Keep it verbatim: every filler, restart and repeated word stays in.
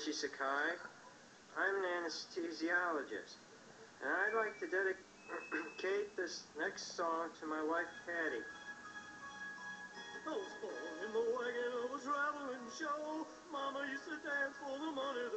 Richie Sakai. I'm an anesthesiologist, and I'd like to dedicate this next song to my wife, Patty. I was born in the wagon of a traveling show. Mama used to dance for the money